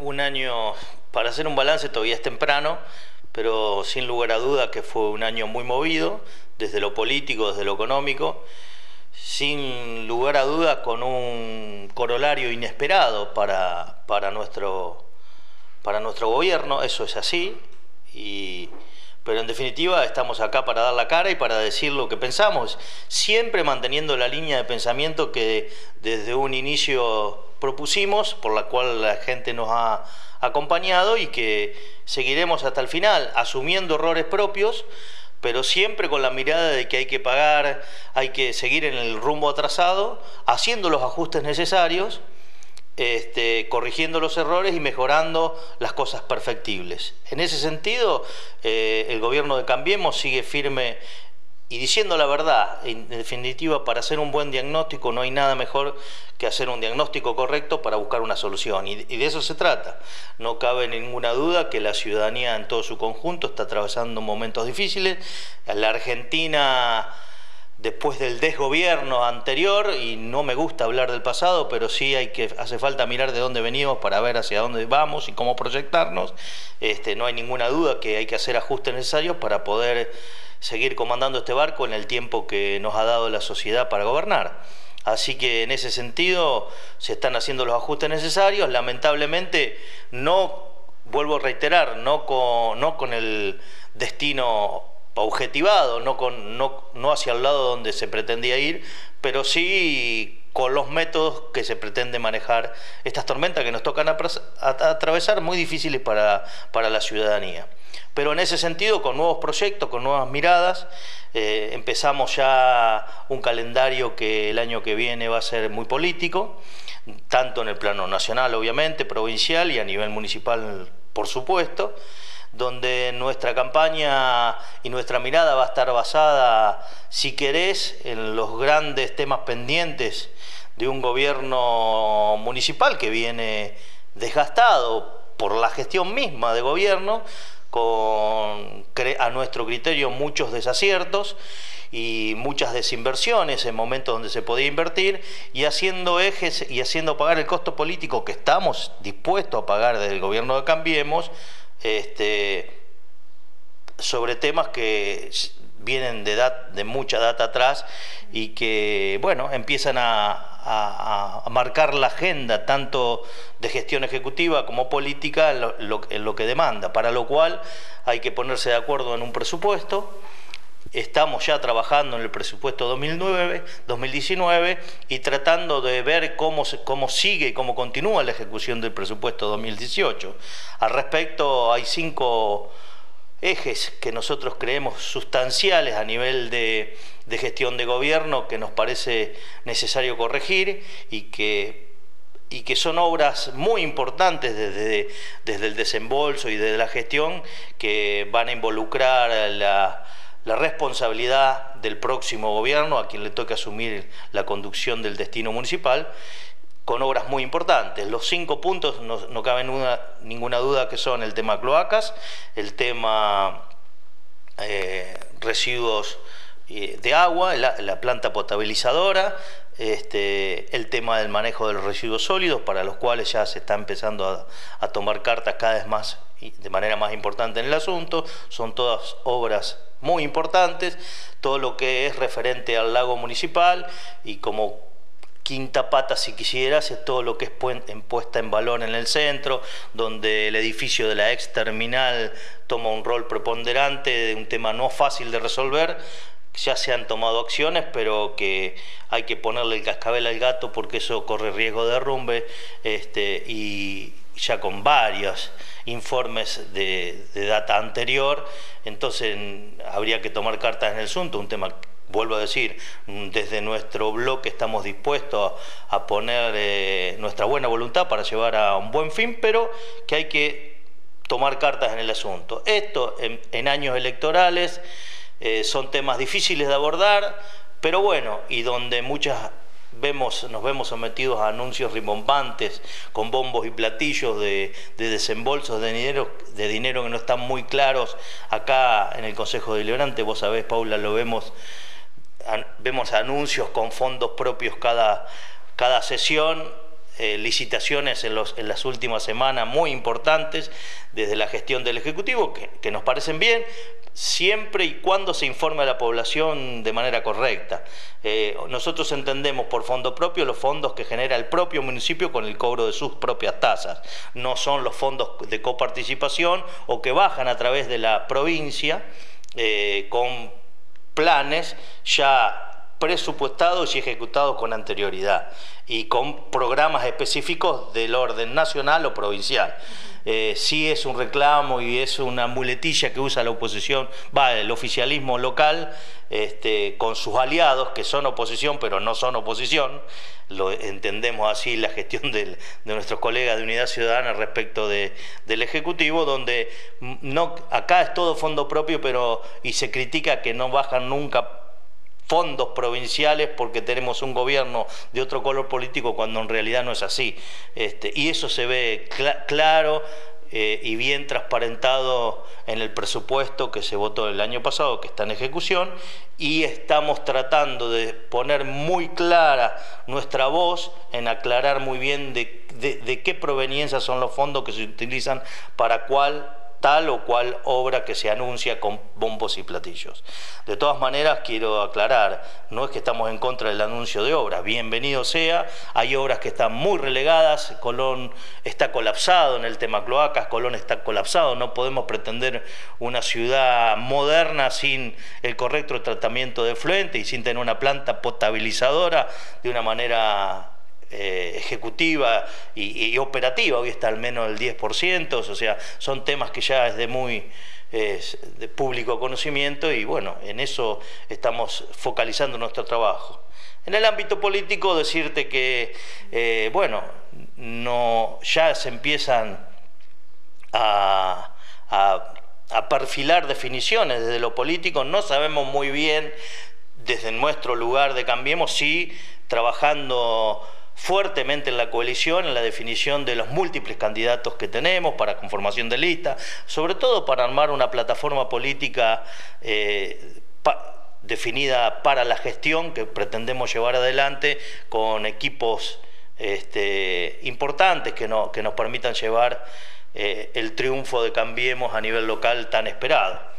un año, para hacer un balance todavía es temprano, pero sin lugar a duda que fue un año muy movido, desde lo político, desde lo económico, sin lugar a duda con un corolario inesperado para nuestro gobierno, eso es así, pero en definitiva estamos acá para dar la cara y para decir lo que pensamos, siempre manteniendo la línea de pensamiento que desde un inicio propusimos, por la cual la gente nos ha acompañado y que seguiremos hasta el final, asumiendo errores propios, pero siempre con la mirada de que hay que pagar, hay que seguir en el rumbo atrasado, haciendo los ajustes necesarios, corrigiendo los errores y mejorando las cosas perfectibles. En ese sentido, el gobierno de Cambiemos sigue firme y diciendo la verdad. En definitiva, para hacer un buen diagnóstico no hay nada mejor que hacer un diagnóstico correcto para buscar una solución, y de eso se trata. No cabe ninguna duda que la ciudadanía en todo su conjunto está atravesando momentos difíciles. La Argentina, después del desgobierno anterior, y no me gusta hablar del pasado, pero sí hace falta mirar de dónde venimos para ver hacia dónde vamos y cómo proyectarnos. No hay ninguna duda que hay que hacer ajustes necesarios para poder seguir comandando este barco en el tiempo que nos ha dado la sociedad para gobernar. Así que en ese sentido se están haciendo los ajustes necesarios. Lamentablemente no, vuelvo a reiterar, no con el destino objetivado, no hacia el lado donde se pretendía ir, pero sí con los métodos que se pretende manejar estas tormentas que nos tocan atravesar, muy difíciles para la ciudadanía. Pero en ese sentido, con nuevos proyectos, con nuevas miradas, empezamos ya un calendario que el año que viene va a ser muy político, tanto en el plano nacional, obviamente, provincial y a nivel municipal, por supuesto, donde nuestra campaña y nuestra mirada va a estar basada, si querés, en los grandes temas pendientes de un gobierno municipal que viene desgastado por la gestión misma de gobierno, con, a nuestro criterio, muchos desaciertos y muchas desinversiones en momentos donde se podía invertir, y haciendo ejes y haciendo pagar el costo político que estamos dispuestos a pagar desde el gobierno de Cambiemos, sobre temas que vienen de mucha data atrás y que, bueno, empiezan a marcar la agenda tanto de gestión ejecutiva como política en lo que demanda, para lo cual hay que ponerse de acuerdo en un presupuesto. Estamos ya trabajando en el presupuesto 2019 y tratando de ver cómo sigue y cómo continúa la ejecución del presupuesto 2018. Al respecto, hay 5 ejes que nosotros creemos sustanciales a nivel de gestión de gobierno que nos parece necesario corregir y que son obras muy importantes desde el desembolso y desde la gestión, que van a involucrar la responsabilidad del próximo gobierno, a quien le toque asumir la conducción del destino municipal, con obras muy importantes. Los 5 puntos no cabe ninguna duda que son el tema cloacas, el tema residuos de agua, la planta potabilizadora, el tema del manejo de los residuos sólidos, para los cuales ya se está empezando a tomar cartas cada vez más y de manera más importante en el asunto. Son todas obras muy importantes, todo lo que es referente al lago municipal, y como quinta pata, si quisieras, es todo lo que es puesta en valor en el centro, donde el edificio de la ex terminal toma un rol preponderante, de un tema no fácil de resolver. Ya se han tomado acciones, pero que hay que ponerle el cascabel al gato porque eso corre riesgo de derrumbe, y ya con varios informes de data anterior. Entonces habría que tomar cartas en el asunto, un tema, vuelvo a decir, desde nuestro bloque estamos dispuestos a poner nuestra buena voluntad para llevar a un buen fin, pero que hay que tomar cartas en el asunto. Esto en años electorales son temas difíciles de abordar, pero bueno, y donde nos vemos sometidos a anuncios rimbombantes con bombos y platillos de desembolsos de dinero que no están muy claros. Acá en el Consejo Deliberante, vos sabés, Paula, lo vemos anuncios con fondos propios cada sesión, licitaciones en las últimas semanas muy importantes desde la gestión del Ejecutivo, que nos parecen bien, siempre y cuando se informe a la población de manera correcta. Nosotros entendemos por fondo propio los fondos que genera el propio municipio con el cobro de sus propias tasas. No son los fondos de coparticipación o que bajan a través de la provincia con planes ya presupuestados y ejecutados con anterioridad y con programas específicos del orden nacional o provincial. Sí es un reclamo y es una muletilla que usa la oposición, el oficialismo local, con sus aliados que son oposición pero no son oposición. Lo entendemos así la gestión de nuestros colegas de Unidad Ciudadana respecto del Ejecutivo, donde acá es todo fondo propio, y se critica que no bajan nunca fondos provinciales porque tenemos un gobierno de otro color político, cuando en realidad no es así. Y eso se ve claro y bien transparentado en el presupuesto que se votó el año pasado, que está en ejecución, y estamos tratando de poner muy clara nuestra voz en aclarar muy bien de qué proveniencia son los fondos que se utilizan para tal o cual obra que se anuncia con bombos y platillos. De todas maneras, quiero aclarar, no es que estamos en contra del anuncio de obras, bienvenido sea, hay obras que están muy relegadas, Colón está colapsado en el tema cloacas, Colón está colapsado, no podemos pretender una ciudad moderna sin el correcto tratamiento de efluente y sin tener una planta potabilizadora de una manera ejecutiva y operativa. Hoy está al menos el 10%, o sea, son temas que ya es de público conocimiento, y bueno, en eso estamos focalizando nuestro trabajo. En el ámbito político, decirte que, ya se empiezan a perfilar definiciones desde lo político, no sabemos muy bien desde nuestro lugar de Cambiemos, sí trabajando fuertemente en la coalición, en la definición de los múltiples candidatos que tenemos para conformación de lista, sobre todo para armar una plataforma política definida para la gestión que pretendemos llevar adelante con equipos importantes que nos permitan llevar el triunfo de Cambiemos a nivel local tan esperado.